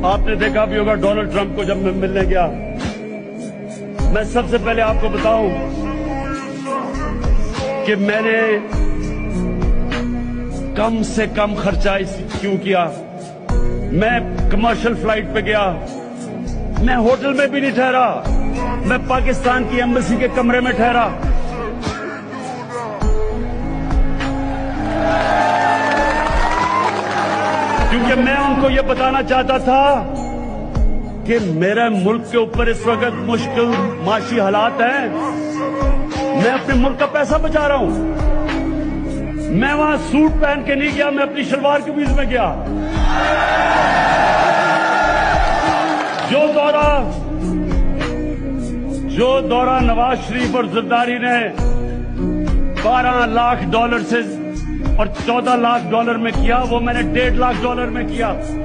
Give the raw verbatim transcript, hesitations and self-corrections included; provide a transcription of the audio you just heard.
آپ نے دیکھا بھی ہوگا ڈونلڈ ٹرمپ کو جب میں ملنے گیا، میں سب سے پہلے آپ کو بتاؤں کہ میں نے کم سے کم خرچہ کیوں کیا. میں کمرشل فلائٹ پہ گیا، میں ہوٹل میں بھی نہیں ٹھہرا، میں پاکستان کی ایمبیسی کے کمرے میں ٹھہرا. کیونکہ میں ان کو یہ بتانا چاہتا تھا کہ میرے ملک کے اوپر اس وقت مشکل معاشی حالات ہیں، میں اپنے ملک کا پیسہ بچا رہا ہوں. میں وہاں سوٹ پہن کے نہیں گیا، میں اپنی شلوار قمیض میں گیا. جو دورہ جو دورہ نواز شریف اور زرداری نے بارہ لاکھ ڈالر سے اور چودہ لاکھ ڈالر میں کیا، وہ میں نے ڈیڑھ لاکھ ڈالر میں کیا.